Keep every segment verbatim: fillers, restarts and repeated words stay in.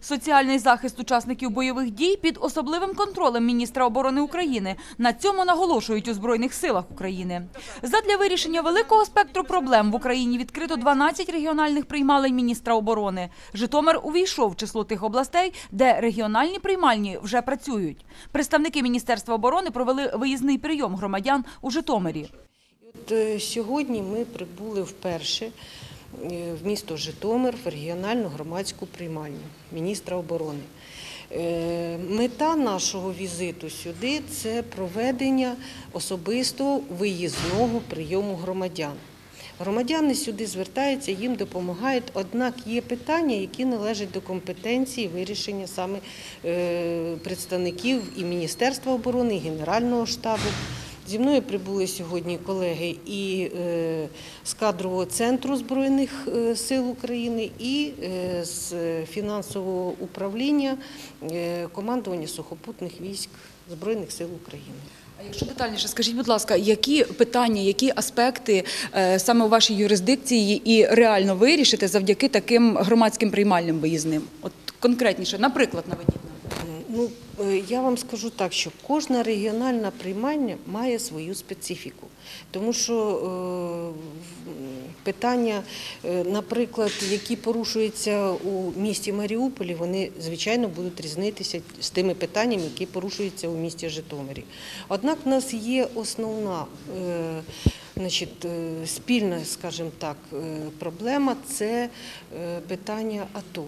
Соціальний захист учасників бойових дій під особливим контролем міністра оборони України. На цьому наголошують у Збройних силах України. Задля вирішення великого спектру проблем в Україні відкрито дванадцять регіональних приймалень міністра оборони. Житомир увійшов в число тих областей, де регіональні приймальні вже працюють. Представники Міністерства оборони провели виїзний прийом громадян у Житомирі. От сьогодні ми прибули вперше в місто Житомир в регіональну громадську приймальню міністра оборони. Мета нашого візиту сюди – це проведення особистого виїзного прийому громадян. Громадяни сюди звертаються, їм допомагають, однак є питання, які належать до компетенції вирішення саме представників і Міністерства оборони, і Генерального штабу. Зі мною прибули сьогодні колеги і з кадрового центру Збройних сил України, і з фінансового управління командування сухопутних військ Збройних сил України. А якщо детальніше, скажіть, будь ласка, які питання, які аспекти саме у вашій юрисдикції і реально вирішити завдяки таким громадським приймальним виїзним? От конкретніше, наприклад, наведіть нам. Ну, я вам скажу так, що кожна регіональна приймальня має свою специфіку. Тому що питання, наприклад, які порушуються у місті Маріуполі, вони, звичайно, будуть різнитися з тими питаннями, які порушуються у місті Житомирі. Однак в нас є основна, значить, спільна, скажімо так, проблема – це питання АТО.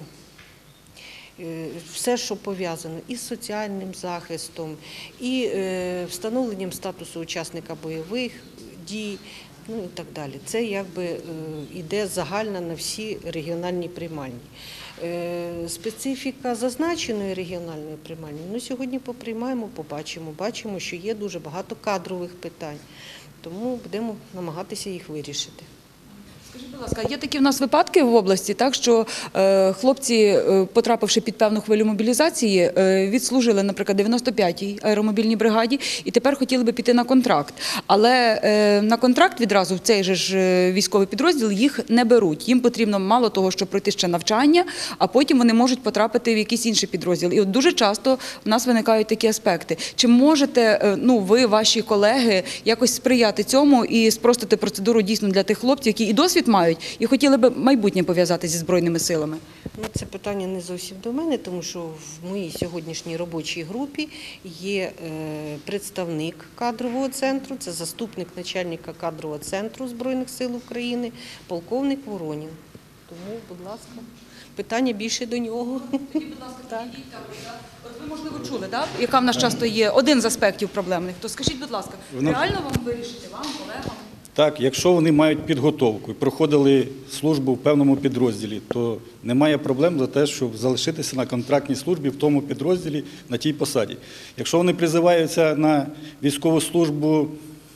Все, що пов'язано із соціальним захистом, і встановленням статусу учасника бойових дій, ну і так далі. Це якби йде загальна на всі регіональні приймальні. Специфіка зазначеної регіональної приймальні, ну сьогодні поприймаємо, побачимо, бачимо, що є дуже багато кадрових питань, тому будемо намагатися їх вирішити. Скажіть, будь ласка, є такі в нас випадки в області, так, що е, хлопці, е, потрапивши під певну хвилю мобілізації, е, відслужили, наприклад, дев'яносто п'ятій аеромобільній бригаді і тепер хотіли би піти на контракт. Але е, на контракт відразу в цей же ж військовий підрозділ їх не беруть. Їм потрібно мало того, щоб пройти ще навчання, а потім вони можуть потрапити в якийсь інший підрозділ. І от дуже часто в нас виникають такі аспекти. Чи можете е, ну, ви, ваші колеги, якось сприяти цьому і спростити процедуру дійсно для тих хлопців, які і досвід мають, і хотіли б майбутнє пов'язати зі Збройними силами? Ну, це питання не зовсім до мене, тому що в моїй сьогоднішній робочій групі є представник кадрового центру, це заступник начальника кадрового центру Збройних сил України, полковник Воронін. Тому, будь ласка, питання більше до нього. Тоді, будь ласка, так. От ви, можливо, чули, так? Яка в нас часто є один з аспектів проблемних. То скажіть, будь ласка, реально вам вирішити, вам, колегам? Так, якщо вони мають підготовку і проходили службу в певному підрозділі, то немає проблем за те, щоб залишитися на контрактній службі в тому підрозділі, на тій посаді. Якщо вони призиваються на військову службу,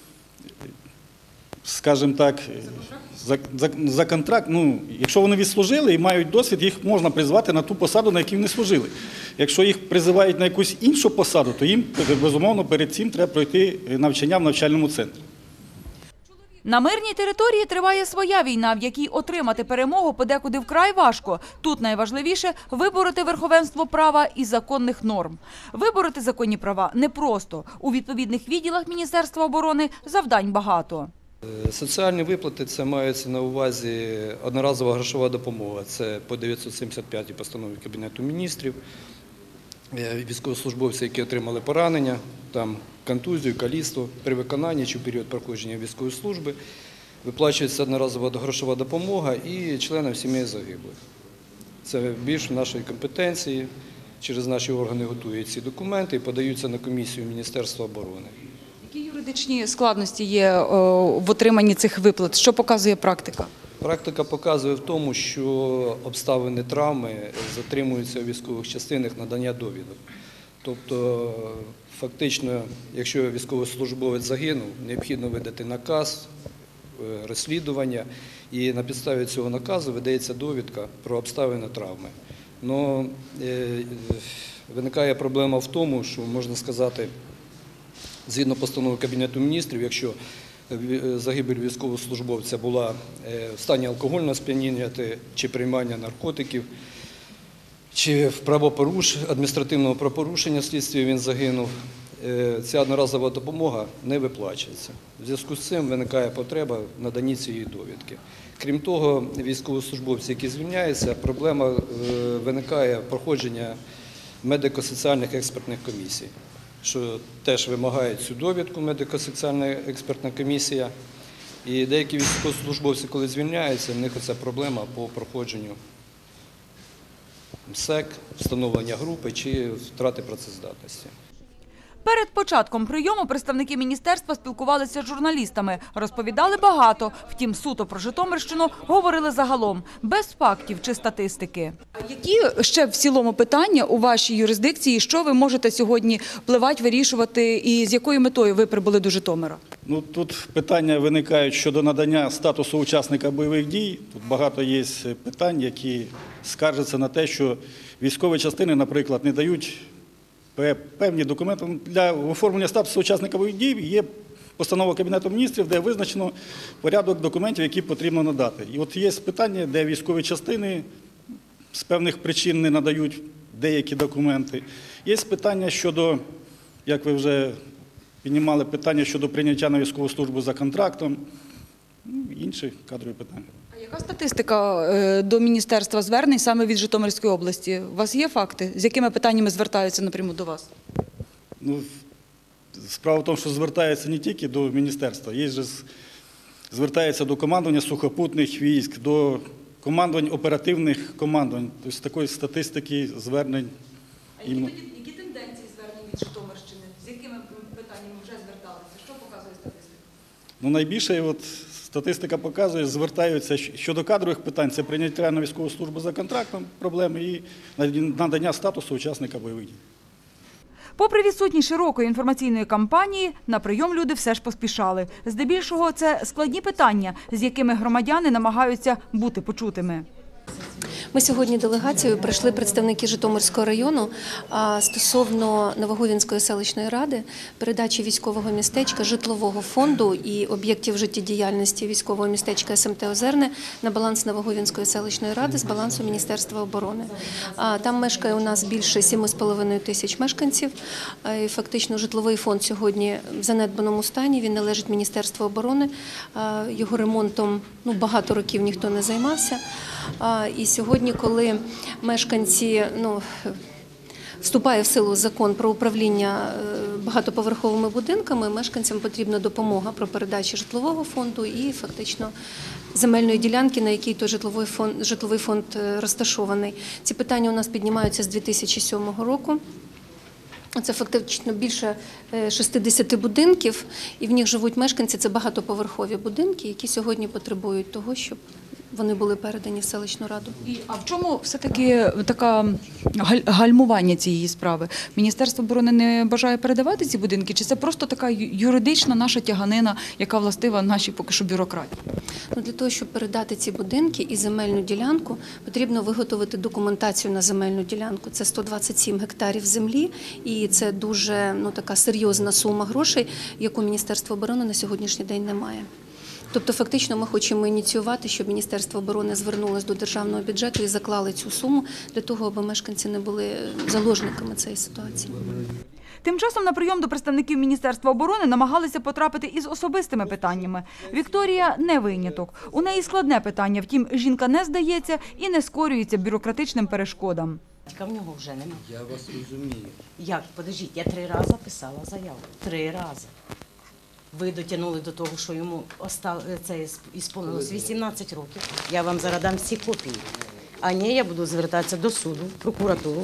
скажімо так, за, за, за контракт, ну, якщо вони відслужили і мають досвід, їх можна призвати на ту посаду, на якій вони служили. Якщо їх призивають на якусь іншу посаду, то їм, безумовно, перед цим треба пройти навчання в навчальному центрі. На мирній території триває своя війна, в якій отримати перемогу подекуди вкрай важко. Тут найважливіше – вибороти верховенство права і законних норм. Вибороти законні права непросто. У відповідних відділах Міністерства оборони завдань багато. Соціальні виплати – це мається на увазі одноразова грошова допомога. Це по дев'ятсот сімдесят п'ятій постанові Кабінету міністрів. Військовослужбовці, які отримали поранення, там контузію, каліцтво, при виконанні чи в період проходження військової служби, виплачується одноразова грошова допомога і членам сімей загиблих. Це більш в нашій компетенції, через наші органи готують ці документи і подаються на комісію Міністерства оборони. Які юридичні складності є в отриманні цих виплат? Що показує практика? Практика показує в тому, що обставини травми затримуються у військових частинах надання довідок. Тобто, фактично, якщо військовослужбовець загинув, необхідно видати наказ, розслідування, і на підставі цього наказу видається довідка про обставини травми. Но виникає проблема в тому, що, можна сказати, згідно постанови Кабінету міністрів, якщо загибель військовослужбовця була в стані алкогольного сп'яніння чи приймання наркотиків, чи в правопоруш... адміністративного правопорушення слідстві він загинув, е, ця одноразова допомога не виплачується. В зв'язку з цим виникає потреба в наданні цієї довідки. Крім того, військовослужбовці, які звільняються, проблема е, виникає проходження медико-соціальних експертних комісій, що теж вимагає цю довідку медико-соціальна експертна комісія. І деякі військовослужбовці, коли звільняються, в них оця проблема по проходженню МСЕК, встановлення групи чи втрати працездатності. Перед початком прийому представники міністерства спілкувалися з журналістами. Розповідали багато, втім суто про Житомирщину говорили загалом, без фактів чи статистики. Які ще в цілому питання у вашій юрисдикції, що ви можете сьогодні впливати, вирішувати і з якою метою ви прибули до Житомира? Ну, тут питання виникають щодо надання статусу учасника бойових дій. Тут багато є питань, які скаржаться на те, що військові частини, наприклад, не дають певні документи. Для оформлення статусу учасника бойових дій є постанова Кабінету Міністрів, де визначено порядок документів, які потрібно надати. І от є питання, де військові частини з певних причин не надають деякі документи. Є питання щодо, як ви вже піднімали, питання щодо прийняття на військову службу за контрактом, ну, інші кадрові питання. А яка статистика е, до міністерства звернень саме від Житомирської області? У вас є факти, з якими питаннями звертаються напряму до вас? Ну, справа в тому, що звертаються не тільки до міністерства, є же звертаються до командування сухопутних військ, до командувань оперативних командувань. Тобто такої статистики звернень. А які, які тенденції звернень від Житомирщини? З якими питаннями вже зверталися? Що показує статистика? Ну, найбільше от, статистика показує, звертаються щодо кадрових питань, це прийняття на військову службу за контрактом проблеми і надання статусу учасника бойових дій. Попри відсутність широкої інформаційної кампанії, на прийом люди все ж поспішали. Здебільшого це складні питання, з якими громадяни намагаються бути почутими. Ми сьогодні делегацією прийшли представники Житомирського району стосовно Новогувінської селищної ради, передачі військового містечка, житлового фонду і об'єктів життєдіяльності військового містечка ес ем те Озерне на баланс Новогувінської селищної ради з балансу Міністерства оборони. Там мешкає у нас більше сім з половиною тисяч мешканців. І фактично житловий фонд сьогодні в занедбаному стані, він належить Міністерству оборони. Його ремонтом ну, багато років ніхто не займався. І сьогодні, коли мешканці, ну, вступає в силу закон про управління багатоповерховими будинками, мешканцям потрібна допомога про передачу житлового фонду і фактично земельної ділянки, на якій той житловий фонд, житловий фонд розташований. Ці питання у нас піднімаються з дві тисячі сьомого року. Це фактично більше шістдесят будинків, і в них живуть мешканці, це багатоповерхові будинки, які сьогодні потребують того, щоб вони були передані в селищну раду. І, а в чому все-таки така галь- гальмування цієї справи? Міністерство оборони не бажає передавати ці будинки? Чи це просто така ю- юридична наша тяганина, яка властива нашій поки що бюрократії? Ну, для того, щоб передати ці будинки і земельну ділянку, потрібно виготовити документацію на земельну ділянку. Це сто двадцять сім гектарів землі, і це дуже ну, така серйозна сума грошей, яку Міністерство оборони на сьогоднішній день не має. Тобто, фактично, ми хочемо ініціювати, щоб Міністерство оборони звернулося до державного бюджету і заклали цю суму для того, аби мешканці не були заложниками цієї ситуації. Тим часом на прийом до представників Міністерства оборони намагалися потрапити із особистими питаннями. Вікторія не виняток. У неї складне питання, втім, жінка не здається і не скорюється бюрократичним перешкодам. В нього вже немає. Я вас розумію. Як? Подождіть, я три рази писала заяву. Три рази. Ви дотягнули до того, що йому остав... це ісполнилось вісімнадцять років. Я вам зараз дам всі копії. А ні, я буду звертатися до суду, в прокуратуру.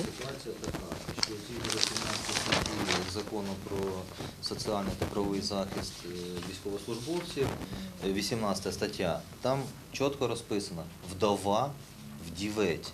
Закону про соціальний та правовий захист військовослужбовців, вісімнадцята стаття, там чітко розписано «вдова вдівець»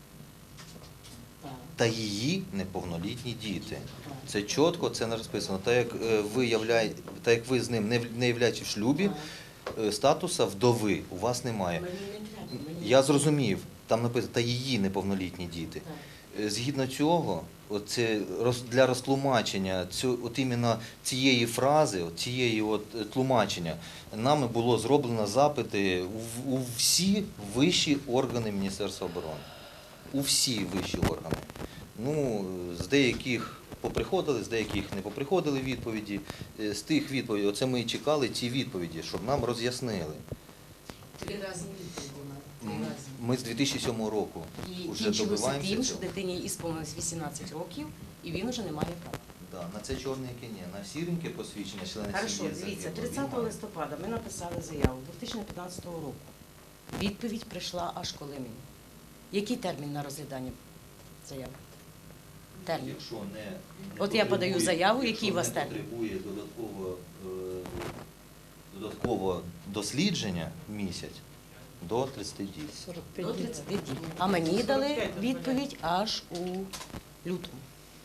та її неповнолітні діти. Це чітко, це не розписано. Так як ви, являє, так як ви з ним не являєтесь в шлюбі, статуса вдови у вас немає. Я зрозумів, там написано «та її неповнолітні діти». Згідно цього, оце, для розтлумачення от іменно цієї фрази, цієї от тлумачення, нами було зроблено запити у всі вищі органи Міністерства оборони. у всі вищі органи. Ну, з деяких поприходили, з деяких не поприходили відповіді. З тих відповідей, оце ми і чекали ті відповіді, щоб нам роз'яснили. Три рази відповідь була. Ми з дві тисячі сьомого року І вже кінчилося добиваємося тим, що цього. дитині ісповнилось вісімнадцять років, і він уже не має права. Да, на це чорненьке ні, на сіреньке посвідчення члени Хорошо, сім'ї. дивіться, загиблого тридцятого немає. листопада ми написали заяву дві тисячі п'ятнадцятого року. Відповідь прийшла аж коли мені. Який термін на розглядання заяви? Термін. Якщо не, не От я подаю потребує- заяву, якщо який у вас не термін? потребує додатково, е, додатково дослідження місяць до тридцяти діб. До тридцяти діб. А мені дали відповідь аж у лютому.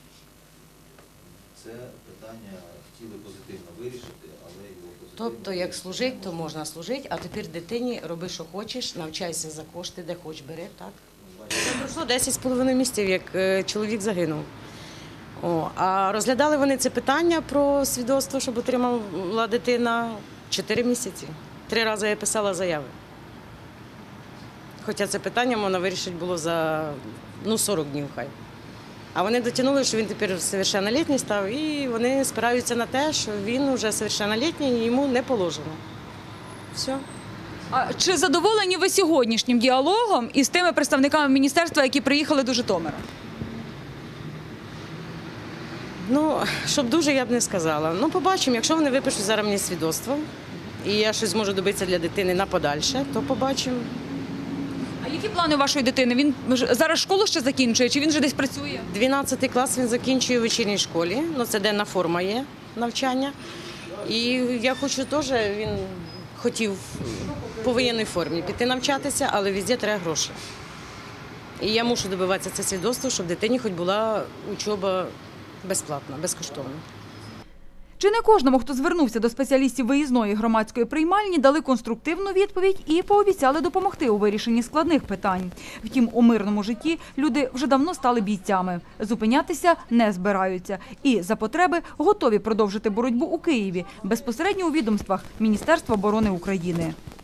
Це питання хотіли позитивно вирішити, але його позитивно... Тобто, як служить, то можна служити, а тепер дитині роби, що хочеш, навчайся за кошти, де хоч бери, так? Це пройшло десять з половиною місяців, як е, чоловік загинув. О, а розглядали вони це питання про свідоцтво, щоб отримала дитина чотири місяці. Три рази я писала заяви. Хоча це питання можна вирішити було за ну, сорок днів хай. А вони дотягнули, що він тепер совершеннолітній став, і вони спираються на те, що він вже совершеннолітній і йому не положено. Все. А чи задоволені ви сьогоднішнім діалогом із тими представниками міністерства, які приїхали до Житомира? Ну, щоб дуже, я б не сказала. Ну, побачимо, якщо вони випишуть зараз мені свідоцтво, і я щось зможу добитися для дитини на подальше, то побачимо. А які плани у вашої дитини? Він ж- зараз школу ще закінчує, чи він вже десь працює? дванадцятий клас він закінчує в вечірній школі, ну це денна форма є навчання. І я хочу теж, він хотів по воєнній формі піти навчатися, але везде треба гроші. І я мушу добиватися це свідоцтво, щоб дитині хоч була учоба безплатна, безкоштовна. Чи не кожному, хто звернувся до спеціалістів виїзної громадської приймальні, дали конструктивну відповідь і пообіцяли допомогти у вирішенні складних питань. Втім, у мирному житті люди вже давно стали бійцями. Зупинятися не збираються. І за потреби готові продовжити боротьбу у Києві, безпосередньо у відомствах Міністерства оборони України.